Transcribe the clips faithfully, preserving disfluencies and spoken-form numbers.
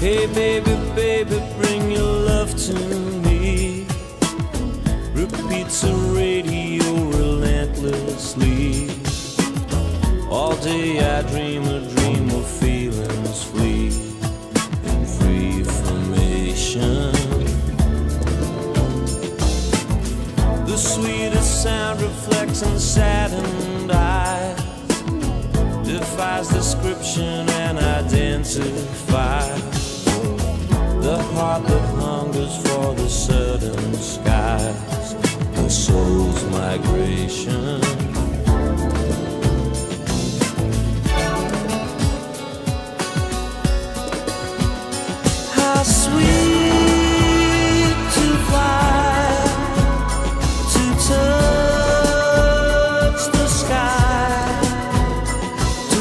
Hey baby, baby, bring your love to me. Repeats the radio relentlessly. All day I dream a dream of feelings flee in free formation. The sweetest sound reflects in saddened eyes, defies description and identifies the heart that hungers for the certain skies, the soul's migration. How sweet to fly, to touch the sky, to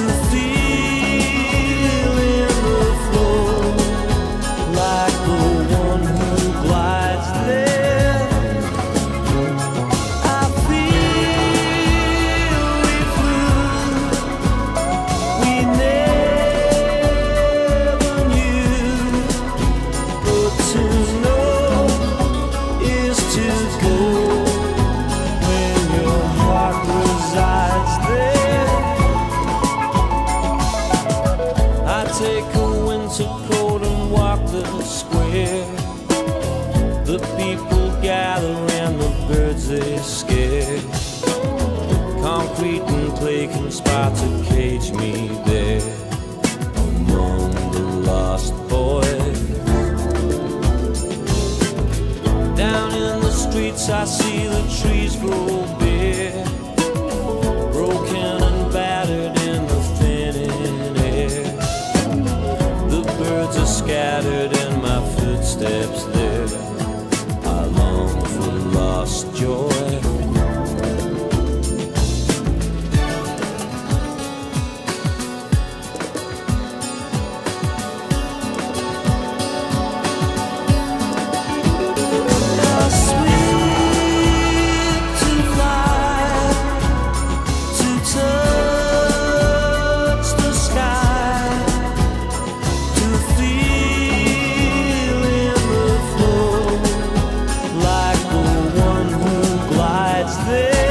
feel in the flow like the one who glides there. I feel we flew, we never knew, but to know is to go when your heart resides there. I take a winter coat and walk the square. The people gather and the birds they scare. Concrete and clay conspire to cage me there among the lost boys. Down in the streets I see the trees grow bare, broken and battered in the thinning air. The birds are scattered in my footsteps there. I long for lost joy. How sweet to fly, to touch the sky, to feel in the flow like the one who glides there.